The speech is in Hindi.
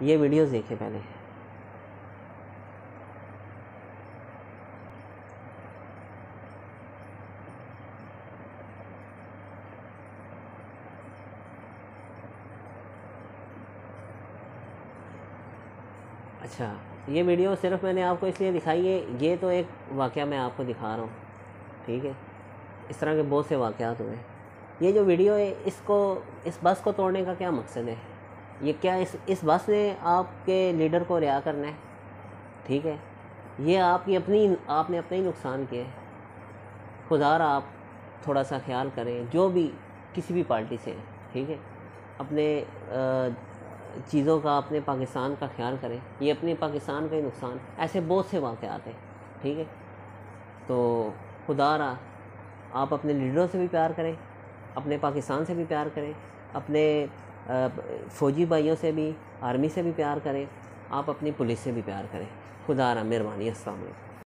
ये वीडियोस देखें पहले। अच्छा, ये वीडियो सिर्फ मैंने आपको इसलिए दिखाई है, ये तो एक वाक़या मैं आपको दिखा रहा हूँ, ठीक है। इस तरह के बहुत से वाक़यात हुए। ये जो वीडियो है, इसको, इस बस को तोड़ने का क्या मकसद है? ये क्या इस बस ने आपके लीडर को रिहा करना है? ठीक है, ये आपने अपना ही नुकसान किया है। खुदारा आप थोड़ा सा ख्याल करें, जो भी किसी भी पार्टी से, ठीक है, अपने चीज़ों का, अपने पाकिस्तान का ख्याल करें। ये अपने पाकिस्तान का ही नुकसान, ऐसे बहुत से वाक़यात हैं, ठीक है। तो खुदारा आप अपने लीडरों से भी प्यार करें, अपने पाकिस्तान से भी प्यार करें, अपने फ़ौजी भाइयों से भी, आर्मी से भी प्यार करें, आप अपनी पुलिस से भी प्यार करें। खुदारा मेहरबानी। अस्सलाम वालेकुम।